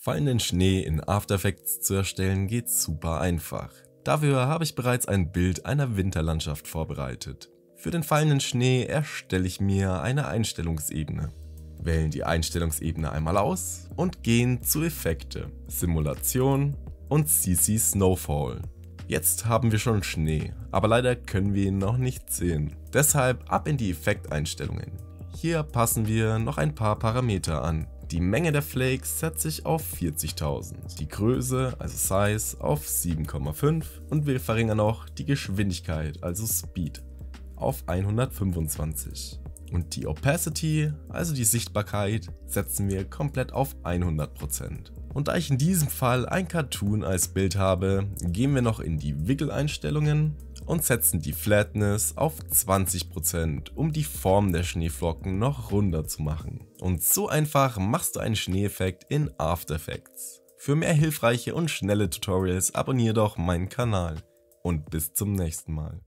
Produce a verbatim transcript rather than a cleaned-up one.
Fallenden Schnee in After Effects zu erstellen geht super einfach. Dafür habe ich bereits ein Bild einer Winterlandschaft vorbereitet. Für den fallenden Schnee erstelle ich mir eine Einstellungsebene. Wählen die Einstellungsebene einmal aus und gehen zu Effekte, Simulation und C C Snowfall. Jetzt haben wir schon Schnee, aber leider können wir ihn noch nicht sehen. Deshalb ab in die Effekteinstellungen. Hier passen wir noch ein paar Parameter an. Die Menge der Flakes setze ich auf vierzigtausend, die Größe, also Size, auf sieben Komma fünf und wir verringern noch die Geschwindigkeit, also Speed, auf hundertfünfundzwanzig. Und die Opacity, also die Sichtbarkeit, setzen wir komplett auf hundert Prozent. Und da ich in diesem Fall ein Cartoon als Bild habe, gehen wir noch in die Wiggle-Einstellungen und setzen die Flatness auf zwanzig Prozent, um die Form der Schneeflocken noch runder zu machen. Und so einfach machst du einen Schneeeffekt in After Effects. Für mehr hilfreiche und schnelle Tutorials abonniere doch meinen Kanal und bis zum nächsten Mal.